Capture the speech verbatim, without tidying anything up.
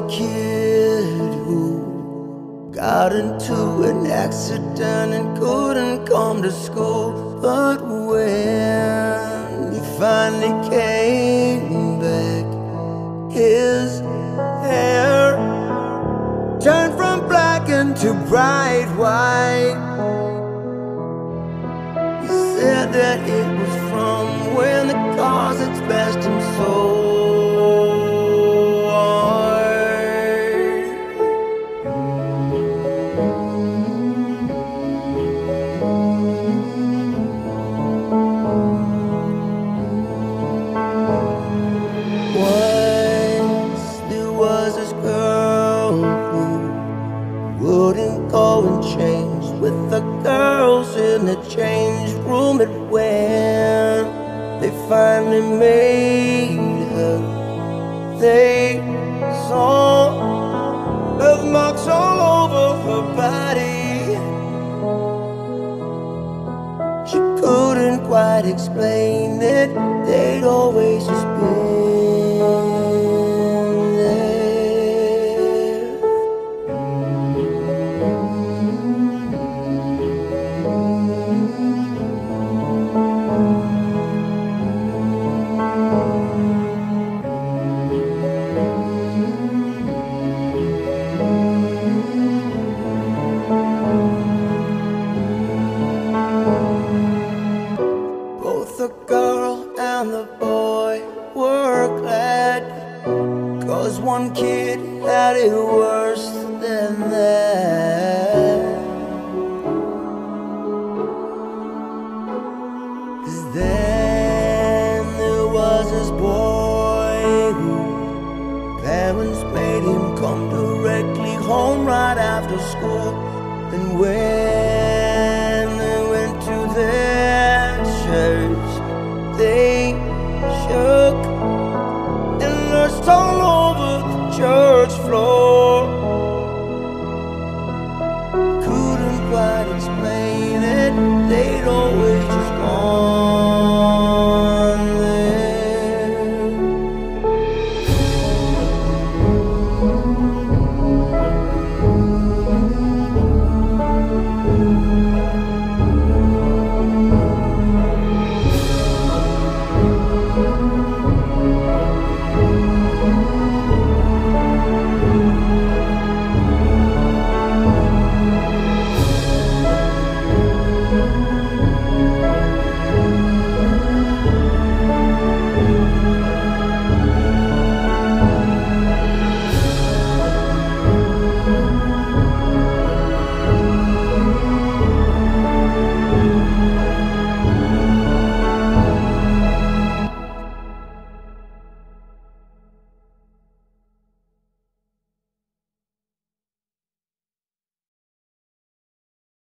a kid who got into an accident and couldn't come to school. But when he finally came back, his hair turned from black into bright white. He said that it was from when the cars had smashed him so wouldn't go and change with the girls in the change room. But when they finally made her, they saw birthmarks all over her body. She couldn't quite explain it, they'd always just been the girl and the boy were glad, 'cause one kid had it worse than that. 'Cause then there was this boy whose parents made him come directly home right after school. And when